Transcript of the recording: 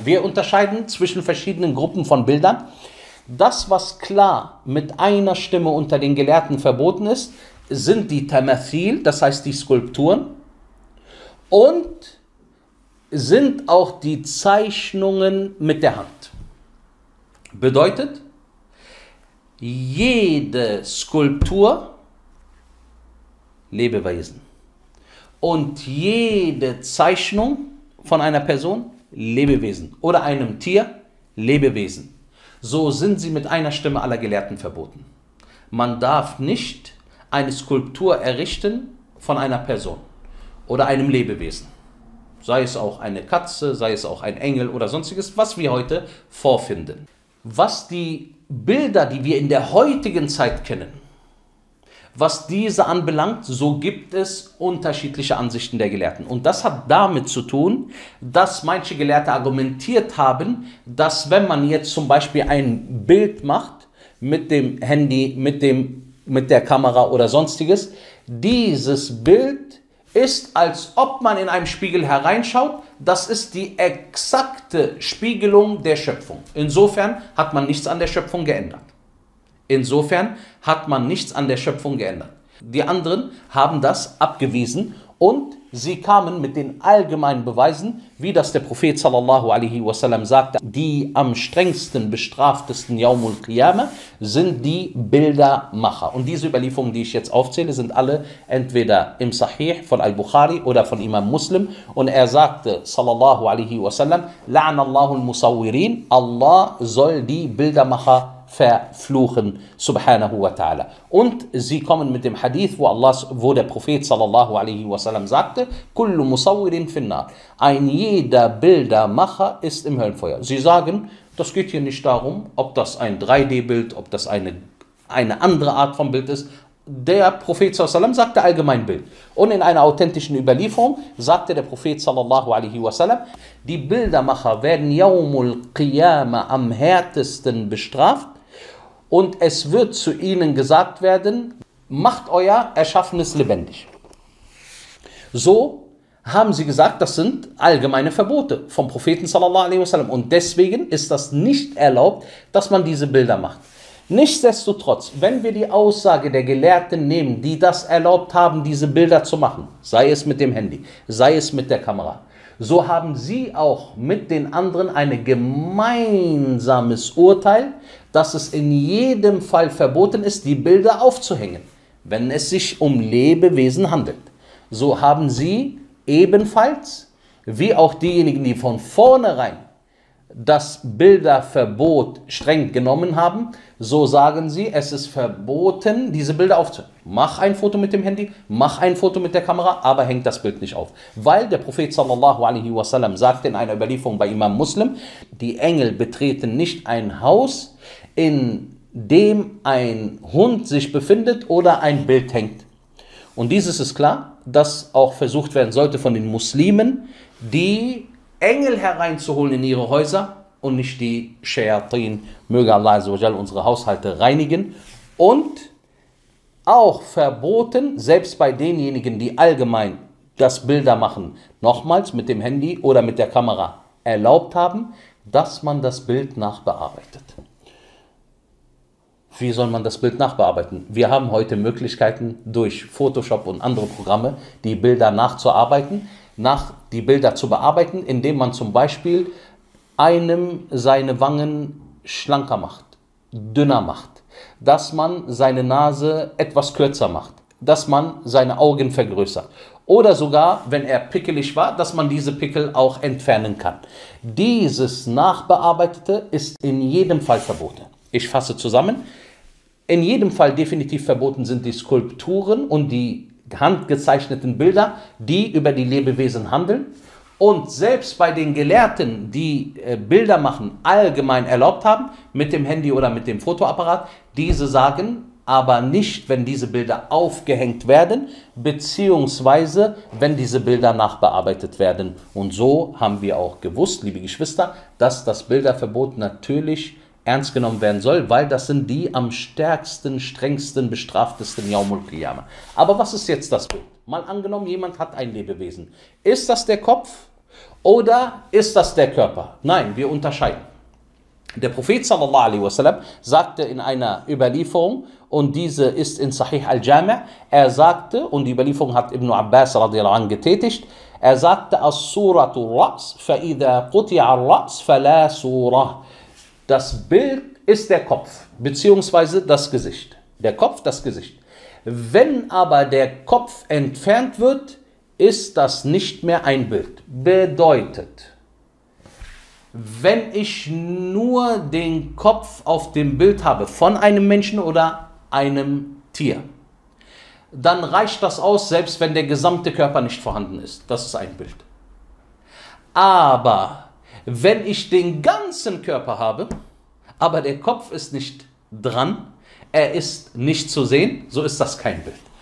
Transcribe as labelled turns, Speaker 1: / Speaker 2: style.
Speaker 1: Wir unterscheiden zwischen verschiedenen Gruppen von Bildern. Das, was klar mit einer Stimme unter den Gelehrten verboten ist, sind die Tamathil, das heißt die Skulpturen, und sind auch die Zeichnungen mit der Hand. Bedeutet, jede Skulptur, Lebewesen, und jede Zeichnung von einer Person, Lebewesen, oder einem Tier, Lebewesen. So sind sie mit einer Stimme aller Gelehrten verboten. Man darf nicht eine Skulptur errichten von einer Person oder einem Lebewesen. Sei es auch eine Katze, sei es auch ein Engel oder sonstiges, was wir heute vorfinden. Was die Bilder, die wir in der heutigen Zeit kennen, was diese anbelangt, so gibt es unterschiedliche Ansichten der Gelehrten. Und das hat damit zu tun, dass manche Gelehrte argumentiert haben, dass wenn man jetzt zum Beispiel ein Bild macht mit dem Handy, mit der Kamera oder sonstiges, dieses Bild ist, als ob man in einem Spiegel hereinschaut. Das ist die exakte Spiegelung der Schöpfung. Insofern hat man nichts an der Schöpfung geändert. Insofern hat man nichts an der Schöpfung geändert. Die anderen haben das abgewiesen und sie kamen mit den allgemeinen Beweisen, wie das der Prophet sallallahu alaihi wasallam sagte, die am strengsten bestraftesten Yaumul Qiyamah sind die Bildermacher. Und diese Überlieferungen, die ich jetzt aufzähle, sind alle entweder im Sahih von Al-Bukhari oder von Imam Muslim. Und er sagte sallallahu alaihi wasallam, La'anallahu al-Musawwirin, Allah soll die Bildermacher verfluchen, subhanahu wa ta'ala. Und sie kommen mit dem Hadith, wo der Prophet sallallahu alaihi wasallam sagte, Kullu musawwirin finnar, ein jeder Bildermacher ist im Höllenfeuer. Sie sagen, das geht hier nicht darum, ob das ein 3D-Bild, ob das eine andere Art von Bild ist. Der Prophet sallallahu alaihi wasallam sagte allgemein Bild. Und in einer authentischen Überlieferung sagte der Prophet sallallahu alaihi wasallam, die Bildermacher werden Yaumul Qiyamah am härtesten bestraft. Und es wird zu ihnen gesagt werden, macht euer Erschaffenes lebendig. So haben sie gesagt, das sind allgemeine Verbote vom Propheten sallallahu alaihi wasallam. Und deswegen ist das nicht erlaubt, dass man diese Bilder macht. Nichtsdestotrotz, wenn wir die Aussage der Gelehrten nehmen, die das erlaubt haben, diese Bilder zu machen, sei es mit dem Handy, sei es mit der Kamera, so haben sie auch mit den anderen ein gemeinsames Urteil, dass es in jedem Fall verboten ist, die Bilder aufzuhängen, wenn es sich um Lebewesen handelt. So haben sie ebenfalls, wie auch diejenigen, die von vornherein das Bilderverbot streng genommen haben, so sagen sie, es ist verboten, diese Bilder aufzuhängen. Mach ein Foto mit dem Handy, mach ein Foto mit der Kamera, aber hängt das Bild nicht auf. Weil der Prophet sallallahu alaihi wasallam sagte in einer Überlieferung bei Imam Muslim, die Engel betreten nicht ein Haus, in dem ein Hund sich befindet oder ein Bild hängt. Und dieses ist klar, dass auch versucht werden sollte von den Muslimen, die Engel hereinzuholen in ihre Häuser und nicht die Shayatin. Möge Allah azza wa jal unsere Haushalte reinigen. Und auch verboten, selbst bei denjenigen, die allgemein das Bilder machen, nochmals mit dem Handy oder mit der Kamera erlaubt haben, dass man das Bild nachbearbeitet. Wie soll man das Bild nachbearbeiten? Wir haben heute Möglichkeiten durch Photoshop und andere Programme, die Bilder nachzuarbeiten, die Bilder zu bearbeiten, indem man zum Beispiel einem seine Wangen schlanker macht, dünner macht, dass man seine Nase etwas kürzer macht, dass man seine Augen vergrößert oder sogar, wenn er pickelig war, dass man diese Pickel auch entfernen kann. Dieses Nachbearbeitete ist in jedem Fall verboten. Ich fasse zusammen. In jedem Fall definitiv verboten sind die Skulpturen und die handgezeichneten Bilder, die über die Lebewesen handeln. Und selbst bei den Gelehrten, die Bilder machen, allgemein erlaubt haben, mit dem Handy oder mit dem Fotoapparat, diese sagen aber nicht, wenn diese Bilder aufgehängt werden, beziehungsweise wenn diese Bilder nachbearbeitet werden. Und so haben wir auch gewusst, liebe Geschwister, dass das Bilderverbot natürlich ernst genommen werden soll, weil das sind die am stärksten, strengsten, bestraftesten Yaumul Qiyamah. Aber was ist jetzt das Bild? Mal angenommen, jemand hat ein Lebewesen. Ist das der Kopf Oder ist das der Körper? Nein, wir unterscheiden. Der Prophet sallallahu alaihi wasallam sagte in einer Überlieferung, und diese ist in Sahih al-Jami', er sagte, und die Überlieferung hat Ibn Abbas radiyallahu anhu getätigt, er sagte, As-suratu Ra's, fa-idha quti'a ar-Ra's, fala surah. Das Bild ist der Kopf, beziehungsweise das Gesicht. Der Kopf, das Gesicht. Wenn aber der Kopf entfernt wird, ist das nicht mehr ein Bild. Bedeutet, wenn ich nur den Kopf auf dem Bild habe von einem Menschen oder einem Tier, dann reicht das aus, selbst wenn der gesamte Körper nicht vorhanden ist. Das ist ein Bild. Aber wenn ich den ganzen Körper habe, aber der Kopf ist nicht dran, er ist nicht zu sehen, so ist das kein Bild.